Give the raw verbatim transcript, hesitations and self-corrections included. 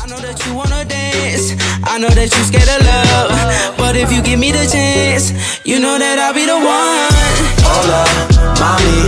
know that you wanna dance, I know that you scared of love, but if you give me the chance, you know that I'll be the one. Hola, mami,